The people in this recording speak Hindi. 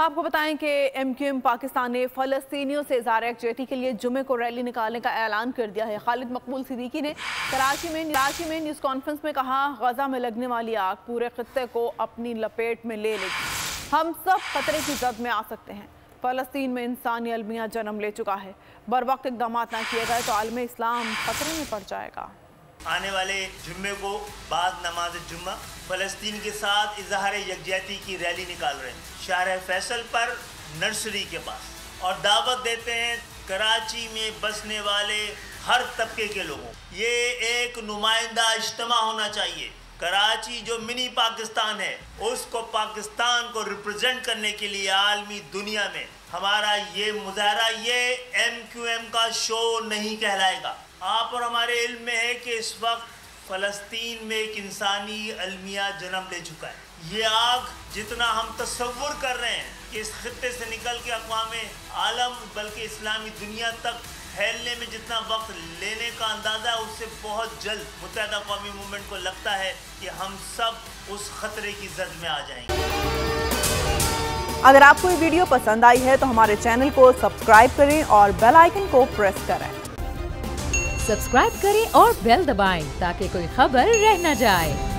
आपको बताएं कि MQM पाकिस्तान ने फ़लस्तीनियों से इज़हार यकजहती के लिए जुमे को रैली निकालने का ऐलान कर दिया है। खालिद मकबूल सिद्दीकी ने कराची में न्यूज़ कॉन्फ्रेंस में कहा, गजा में लगने वाली आग पूरे खित्ते को अपनी लपेट में ले लेगी। हम सब खतरे की जद में आ सकते हैं। फ़लस्तीन में इंसानी अलमिया जन्म ले चुका है। बर वक्त इक़दाम ना किए गए तो आलम इस्लाम खतरे में पड़ जाएगा। आने वाले जुम्मे को बाद नमाज जुम्मा फ़लस्तीन के साथ इज़हार यकजहती की रैली निकाल रहे हैं शहर फैसल पर नर्सरी के पास, और दावत देते हैं कराची में बसने वाले हर तबके के लोगों। ये एक नुमाइंदा इज्तिमा होना चाहिए। कराची जो मिनी पाकिस्तान है उसको पाकिस्तान को रिप्रेजेंट करने के लिए आलमी दुनिया में हमारा ये मुजाहरा ये MQM का शो नहीं कहलाएगा। आप और हमारे इल्म में है कि इस वक्त फ़लस्तीन में एक इंसानी अलमिया जन्म ले चुका है। ये आग जितना हम तस्वुर कर रहे हैं कि इस खित्ते से निकल के अक़वामे आलम बल्कि इस्लामी दुनिया तक फैलने में जितना वक्त लेने का अंदाज़ा है, उससे बहुत जल्द मुत्तहिदा क़ौमी मूवमेंट को लगता है कि हम सब उस खतरे की जद में आ जाएंगे। अगर आपको ये वीडियो पसंद आई है तो हमारे चैनल को सब्सक्राइब करें और बेल आइकन को प्रेस करें। सब्सक्राइब करें और बेल दबाएं ताकि कोई खबर रह न जाए।